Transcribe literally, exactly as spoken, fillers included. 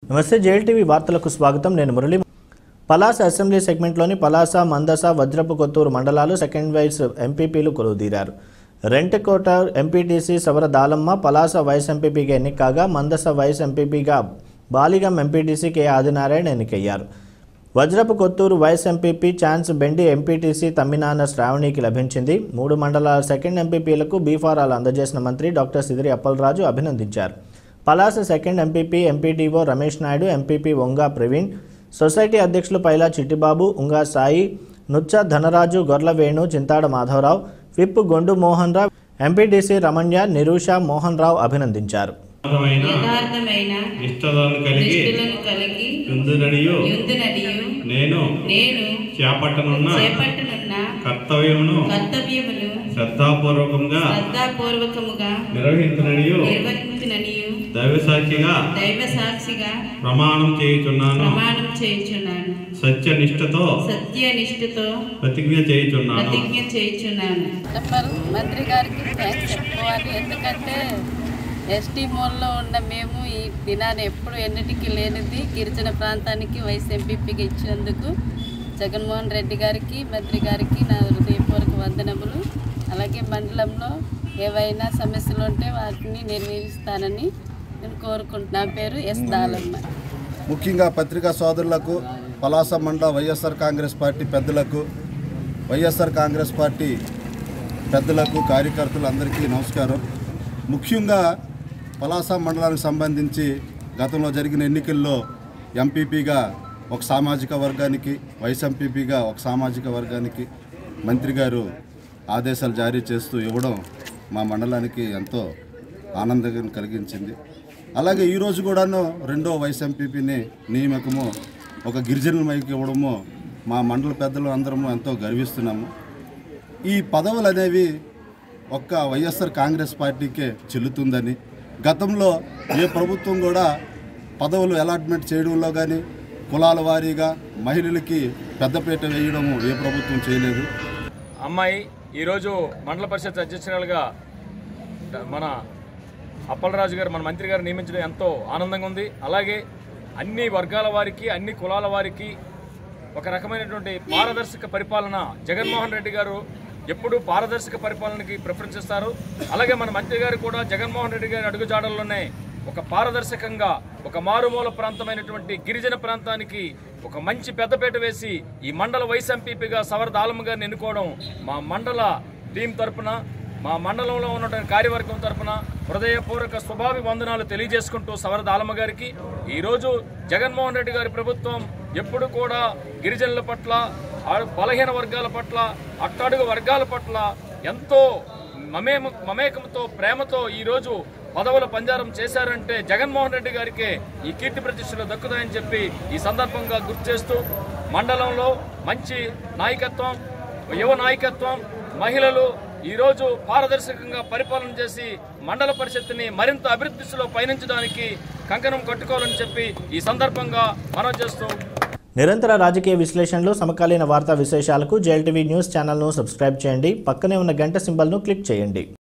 నమస్తే JL TV వార్తలకు స్వాగతం. నేను మురళి. పలాస అసెంబ్లీ సెగ్మెంట్లోని పలాస, మందస, వజ్రపు కొత్తూరు మండలాలు సెకండ్ వైస్ ఎంపీపీలు కొలువుదీరారు. రెంటకోట ఎంపీటీసీ సవర దాలమ్మ పలాస వైస్ ఎంపీపీగా ఎన్నికగా, మందస వైస్ ఎంపీపీగా బాలిగం ఎంపీటీసీ కె ఆదినారాయణ ఎన్నికయ్యారు. Vajrapu Kotturu vice MPP chance Bendi MPTC Tamminana శ్రావణికి లభించింది. మూడు మండలాల సెకండ్ ఎంపీపీలకు బీఫారాలు అందజేసిన మంత్రి డాక్టర్ సిదిరి అప్పలరాజు అభినందించారు. Palasa second MPP MPDO Ramesh Naidu, MPP Vanga Praveen, society అధ్యక్షులు పైలా చిట్టిబాబు, ఉంగా సాయి, నుచ్చ ధనరాజు, గొర్లవేణు, చింతాడ మాధవరావు, విప్ గొండు మోహన్ రావు, ఎంపీటీసీ రమణ్య, నిరూష, మోహన్ రావు అభినందించారు. కర్తవ్యమును కర్తవ్యమును శ్రద్ధాపూర్వకముగా శ్రద్ధాపూర్వకముగా నిర్వహించుననియు నిర్వహించుననియు దైవ సాక్షిగా దైవ సాక్షిగా ప్రమాణం చేయుచున్నాను ప్రమాణం చేయుచున్నాను సత్యనిష్టతో సత్యనిష్టతో ప్రతిజ్ఞ చేయుచున్నాను ప్రతిజ్ఞ చేయుచున్నాను. మంత్రి గారికి థ్యాంక్స్ చెప్పుకోవాలి. ఎందుకంటే ఎస్టీ మోల్లో ఉన్న మేము ఈ దినాన్ని ఎప్పుడు ఎన్నిటికీ లేనిది గిరిజన ప్రాంతానికి వైస్ ఎంపీపీగా ఇచ్చినందుకు జగన్మోహన్ రెడ్డి గారికి, మంత్రి గారికి నా హృదయపూర్వక వందనములు. అలాగే మండలంలో ఏవైనా సమస్యలు ఉంటే వాటిని నిర్వహిస్తానని నేను కోరుకుంటున్నా. పేరు ఎస్ దాలమ్మ. ముఖ్యంగా పత్రికా సోదరులకు, పలాస మండల వైఎస్ఆర్ కాంగ్రెస్ పార్టీ పెద్దలకు, వైఎస్ఆర్ కాంగ్రెస్ పార్టీ పెద్దలకు, కార్యకర్తలు అందరికీ నమస్కారం. ముఖ్యంగా పలాస మండలానికి సంబంధించి గతంలో జరిగిన ఎన్నికల్లో ఎంపీపీగా ఒక సామాజిక వర్గానికి, వైస్ ఎంపీపీగా ఒక సామాజిక వర్గానికి మంత్రి గారు ఆదేశాలు జారీ చేస్తూ ఇవ్వడం మా మండలానికి ఎంతో ఆనందం కలిగించింది. అలాగే ఈరోజు కూడాను రెండో వైస్ ఎంపీపీని నియామకము ఒక గిరిజనులమైకి ఇవ్వడము మా మండల పెద్దలు అందరము ఎంతో గర్విస్తున్నాము. ఈ పదవులు అనేవి ఒక్క వైఎస్ఆర్ కాంగ్రెస్ పార్టీకే చెల్లుతుందని, గతంలో ఏ ప్రభుత్వం కూడా పదవులు అలాట్మెంట్ చేయడంలో కానీ కులాల వారీగా మహిళలకి పెద్దపీట వేయడము ఏ ప్రభుత్వం చేయలేదు. అమ్మాయి ఈరోజు మండల పరిషత్ అధ్యక్షురాలుగా మన అప్పలరాజు గారు, మన మంత్రి గారు నియమించడం ఎంతో ఆనందంగా ఉంది. అలాగే అన్ని వర్గాల వారికి, అన్ని కులాల వారికి ఒక రకమైనటువంటి పారదర్శక పరిపాలన జగన్మోహన్ రెడ్డి గారు ఎప్పుడు పారదర్శక పరిపాలనకి ప్రిఫరెన్స్ ఇస్తారు. అలాగే మన మంత్రి గారు కూడా జగన్మోహన్ రెడ్డి గారి అడుగుజాడల్లోనే ఒక పారదర్శకంగా ఒక మారుమూల ప్రాంతమైనటువంటి గిరిజన ప్రాంతానికి ఒక మంచి పెద్దపీట వేసి ఈ మండల వైస్ ఎంపీపీగా సవర దాలమ్మ గారిని ఎన్నుకోవడం మా మండల టీం తరఫున, మా మండలంలో ఉన్నటువంటి కార్యవర్గం తరఫున హృదయపూర్వక శుభాభివందనాలు తెలియజేసుకుంటూ సవర దాలమ్మ గారికి ఈరోజు జగన్మోహన్ రెడ్డి గారి ప్రభుత్వం ఎప్పుడు కూడా గిరిజనుల పట్ల, బలహీన వర్గాల పట్ల, అట్టడుగు వర్గాల పట్ల ఎంతో మమే మమేకంతో ప్రేమతో ఈరోజు పదవుల పంజారం చేశారంటే జగన్మోహన్ రెడ్డి గారికే ఈ కీర్తి ప్రతిష్టలు దక్కుతాయని చెప్పి ఈ సందర్భంగా గుర్తు చేస్తూ, మండలంలో మంచి నాయకత్వం, యువ నాయకత్వం, మహిళలు ఈరోజు పారదర్శకంగా పరిపాలన చేసి మండల పరిషత్తుని మరింత అభివృద్ధి దిశలో పయనించడానికి కంకణం కట్టుకోవాలని చెప్పి ఈ సందర్భంగా మనవి చేస్తూ, నిరంతర రాజకీయ విశ్లేషణలు, సమకాలీన వార్తా విశేషాలకు జేఎల్ టీవీ న్యూస్ ఛానల్ను సబ్స్క్రైబ్ చేయండి. పక్కనే ఉన్న గంట సింబల్ను క్లిక్ చేయండి.